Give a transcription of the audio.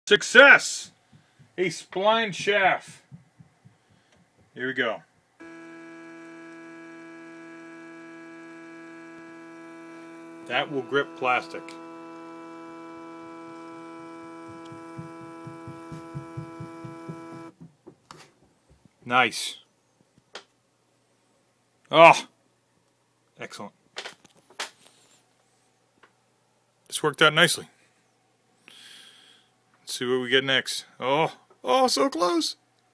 Success! A spline shaft. Here we go. That will grip plastic. Nice. Oh, excellent. This worked out nicely. Let's see what we get next. Oh, so close.